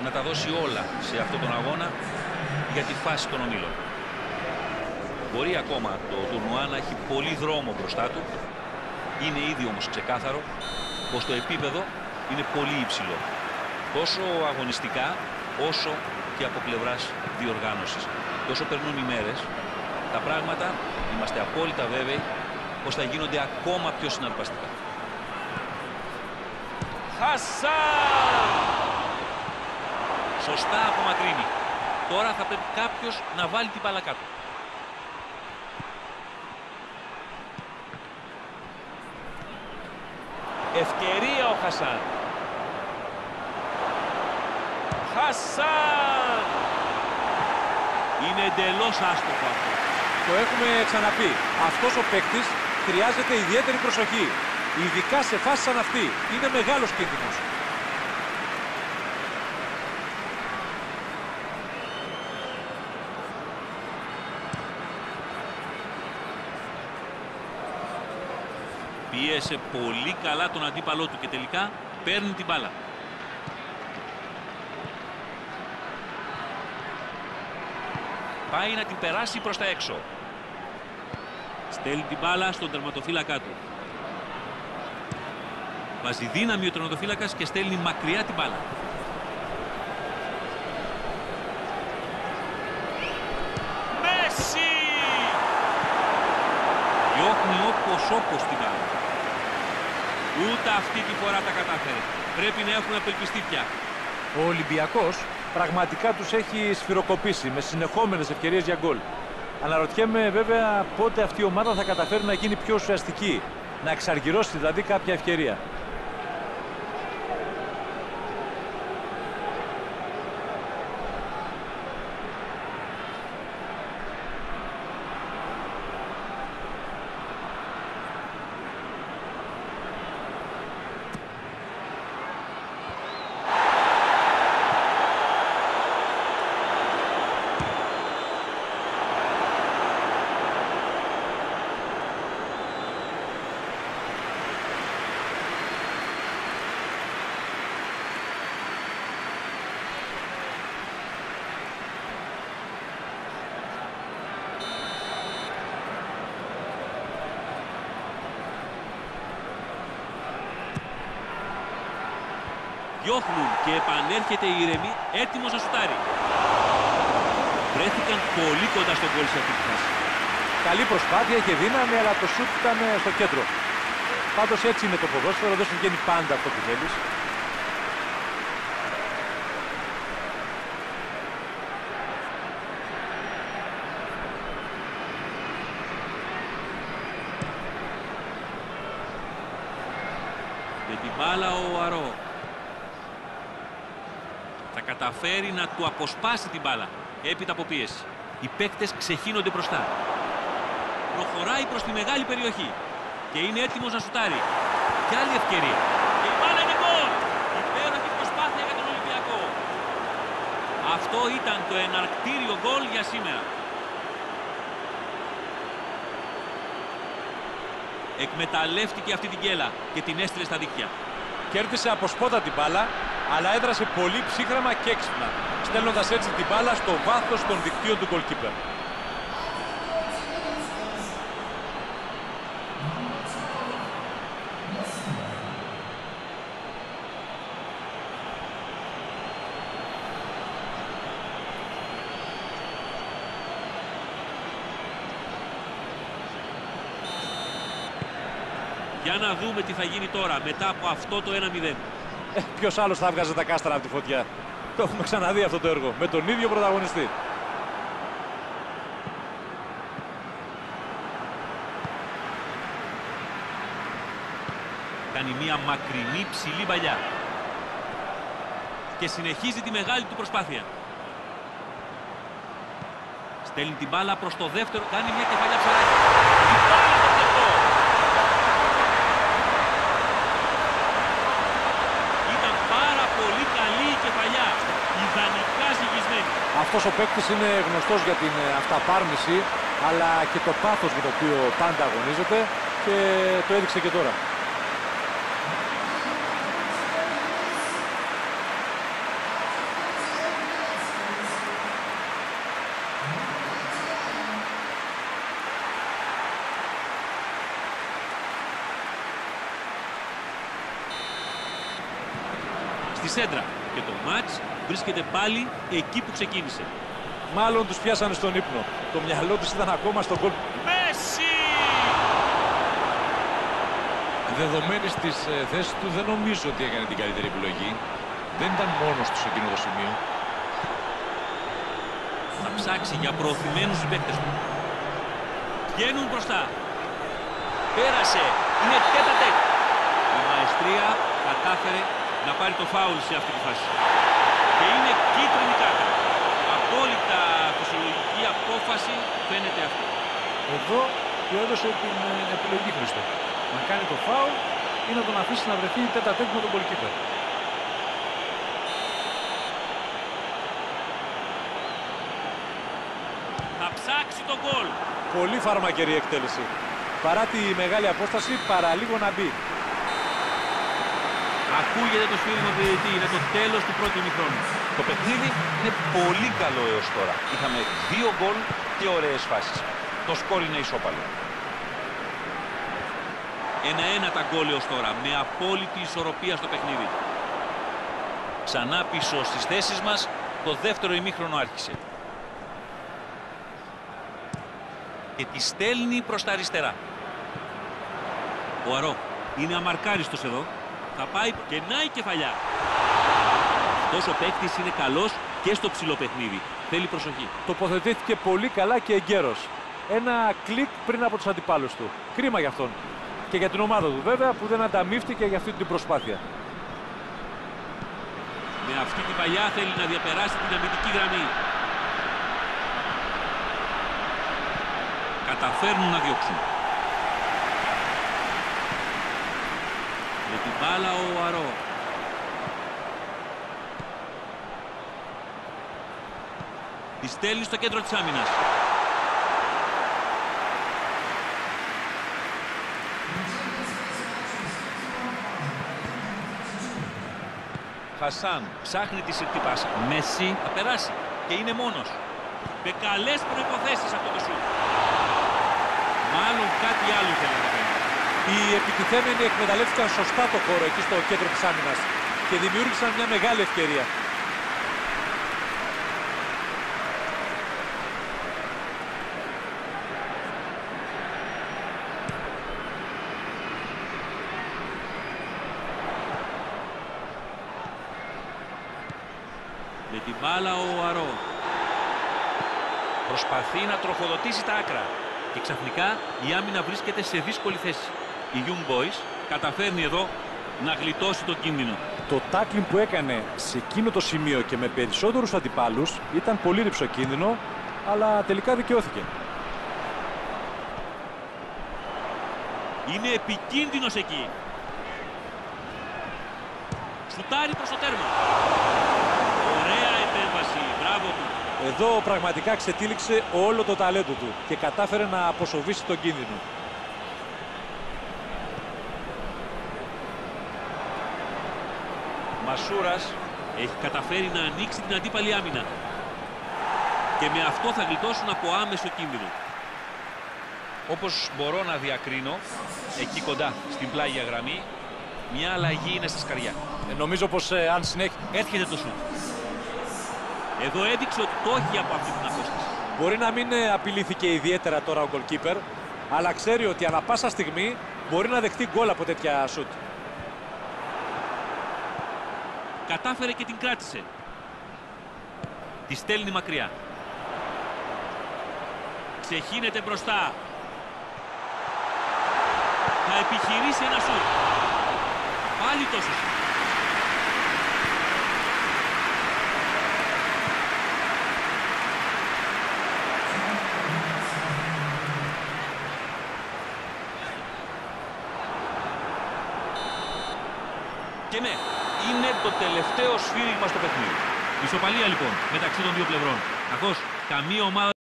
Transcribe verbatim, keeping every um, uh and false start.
να τα δώσει όλα σε αυτόν τον αγώνα για τη φάση των ομίλων. Μπορεί ακόμα το τουρνουά να έχει πολύ δρόμο μπροστά του. Είναι ήδη όμως ξεκάθαρο πως το επίπεδο είναι πολύ υψηλό. Τόσο αγωνιστικά όσο και από πλευράς διοργάνωσης. Και όσο περνούν οι μέρες, τα πράγματα είμαστε απόλυτα βέβαιοι πως θα γίνονται ακόμα πιο συναρπαστικά. Χασάν! Σωστά απομακρύνει. Τώρα θα πρέπει κάποιος να βάλει την μπάλα κάτω. Ευκαιρία ο Χασάν. Χασάν! Είναι εντελώς άστοχο αυτό. Το έχουμε ξαναπεί. Αυτός ο παίκτης χρειάζεται ιδιαίτερη προσοχή. Ειδικά σε φάσεις σαν αυτή. Είναι μεγάλος κίνδυνος. Πίεσε πολύ καλά τον αντίπαλό του και τελικά παίρνει την μπάλα. Πάει να την περάσει προς τα έξω. Στέλνει την μπάλα στον τερματοφύλακα του. Βάζει δύναμη ο τερματοφύλακας και στέλνει μακριά την μπάλα. Μέση! Διώχνει όπως όπως την μπάλα. Ούτε αυτή τη φορά τα κατάφερε. Πρέπει να έχουν απελπιστεί πια. Ο Ολυμπιακός πραγματικά τους έχει σφυροκοπήσει με συνεχόμενες ευκαιρίες για γκολ. Αναρωτιέμαι βέβαια πότε αυτή η ομάδα θα καταφέρει να γίνει πιο ουσιαστική. Να εξαργυρώσει δηλαδή κάποια ευκαιρία. Διώχνουν και επανέρχεται η ηρεμή, έτοιμος να σουτάρει. Βρέθηκαν πολύ κοντά στον γκολ σε αυτή τη φάση. Καλή προσπάθεια, είχε δύναμη, αλλά το σουτ ήταν στο κέντρο. Πάντως έτσι είναι το ποδόσφαιρο, δεν σου βγαίνει πάντα αυτό που θέλεις. Με την μπάλα ο Αρώ. Θα καταφέρει να του αποσπάσει την μπάλα έπειτα από πίεση. Οι παίκτες ξεχύνονται μπροστά. Προχωράει προς τη μεγάλη περιοχή και είναι έτοιμος να σουτάρει. Και άλλη ευκαιρία. Και η μπάλα είναι γκολ. Υπέροχη προσπάθεια για τον Ολυμπιακό. Αυτό ήταν το εναρκτήριο γκολ για σήμερα. Εκμεταλλεύτηκε αυτή την γκέλα και την έστειλε στα δίκτυα. Κέρδισε από σπότα την μπάλα, αλλά έδρασε πολύ ψύχραμα και έξυπνα, στέλνοντας έτσι την μπάλα στο βάθος των δικτύων του goalkeeper. Για να δούμε τι θα γίνει τώρα μετά από αυτό το ένα μηδέν. Ε, ποιος άλλος θα έβγαζε τα κάστρα από τη φωτιά. Το έχουμε ξαναδεί αυτό το έργο, με τον ίδιο πρωταγωνιστή. Κάνει μια μακρινή ψηλή παλιά. Και συνεχίζει τη μεγάλη του προσπάθεια. Στέλνει την μπάλα προς το δεύτερο, κάνει μια κεφαλιά ψαράκι. Η μπάλα στο πλεκτό. Ήταν πάρα πολύ καλή η κεφαλιά. Ιδανικά ζυγισμένη. Αυτός ο παίκτης είναι γνωστός για την αυταπάρνηση, αλλά και το πάθος με το οποίο πάντα αγωνίζεται, και το έδειξε και τώρα. σέντρα. Και το μάτς βρίσκεται πάλι εκεί που ξεκίνησε. Μάλλον τους πιάσανε στον ύπνο. Το μυαλό τους ήταν ακόμα στον γκολ. Μέση! Δεδομένης της ε, θέσης του δεν νομίζω ότι έκανε την καλύτερη επιλογή. Δεν ήταν μόνος του σε εκείνο το σημείο. Θα ψάξει για προωθημένους παίκτες του. Βγαίνουν μπροστά. Πέρασε. Είναι τέτα τέτ. Η μαεστρία κατάφερε να πάρει το φάουλ σε αυτή τη φάση. Και είναι κίτρινη κάρτα. Απόλυτα φυσιολογική απόφαση φαίνεται αυτή. Εδώ του έδωσε την ε, επιλογή, Χρήστο. Να κάνει το φάουλ ή να τον αφήσει να βρεθεί τέτα τέτ με τον γκολκίπερ. Θα ψάξει τον γκολ. Πολύ φαρμακερή εκτέλεση. Παρά τη μεγάλη απόσταση, παραλίγο να μπει. Ακούγεται το σφύριγμα του διαιτητή. Είναι το τέλος του πρώτου ημιχρόνου. Το παιχνίδι είναι πολύ καλό έως τώρα. Είχαμε δύο γκολ και ωραίες φάσεις. Το σκορ είναι ισόπαλο. Ένα-ένα τα γκολ έως τώρα, με απόλυτη ισορροπία στο παιχνίδι. Ξανά πίσω στις θέσεις μας, το δεύτερο ημίχρονο άρχισε. Και τη στέλνει προς τα αριστερά. Ο Αρώ είναι αμαρκάριστος εδώ. Θα πάει και να η κεφαλιά. Αυτός ο παίκτης είναι καλός και στο ψηλό παιχνίδι. Θέλει προσοχή. Τοποθετήθηκε πολύ καλά και εγκαίρος. Ένα κλικ πριν από τους αντιπάλους του. Κρίμα για αυτόν. Και για την ομάδα του βέβαια που δεν ανταμείφθηκε για αυτή την προσπάθεια. Με αυτή την παλιά θέλει να διαπεράσει την αμυντική γραμμή. Καταφέρνουν να διώξουν. Με την μπάλα ο Αρώ. Τη στέλνει στο κέντρο της άμυνας. Χασάν Ψάχνει τη συρτή πάσα. Μέση θα περάσει και είναι μόνος. Με καλές προϋποθέσεις αυτό το σουτ. Μάλλον κάτι άλλο θέλει να κάνει. Οι επιτιθέμενοι εκμεταλλεύτηκαν σωστά το χώρο εκεί στο κέντρο της άμυνας και δημιούργησαν μια μεγάλη ευκαιρία. Με την μπάλα ο Αρώ. Προσπαθεί να τροφοδοτήσει τα άκρα. Και ξαφνικά η άμυνα βρίσκεται σε δύσκολη θέση. Η Young Boys καταφέρνει εδώ να γλιτώσει το κίνδυνο. Το τάκλινγκ που έκανε σε εκείνο το σημείο και με περισσότερους αντιπάλους ήταν πολύ ρυψοκίνδυνο, αλλά τελικά δικαιώθηκε. Είναι επικίνδυνος εκεί. Σουτάρει προς το τέρμα. Ωραία επέμβαση. Μπράβο του. Εδώ πραγματικά ξετύλιξε όλο το ταλέντο του και κατάφερε να αποσοβήσει τον κίνδυνο. Μασούρας Έχει καταφέρει να ανοίξει την αντίπαλη άμυνα. Και με αυτό θα γλιτώσουν από άμεσο κίνδυνο. όπως μπορώ να διακρίνω εκεί κοντά στην πλάγια γραμμή, μια αλλαγή είναι στα σκαριά. Ε, νομίζω πως ε, αν συνέχει... Έρχεται το σουτ. Εδώ έδειξε ότι το έχει από αυτή την απόσταση. Μπορεί να μην ε, απειλήθηκε ιδιαίτερα τώρα ο goalkeeper, αλλά ξέρει ότι ανά πάσα στιγμή μπορεί να δεχτεί γκολ από τέτοια σουτ. Κατάφερε και την κράτησε. Τη στέλνει μακριά. Ξεχύνεται μπροστά. Θα επιχειρήσει ένα σουτ. Πάλι τόσο σουτ. Και ναι, είναι το τελευταίο σφύριγμα στο παιχνίδι. Ισοπαλία λοιπόν μεταξύ των δύο πλευρών. Καθώς καμία ομάδα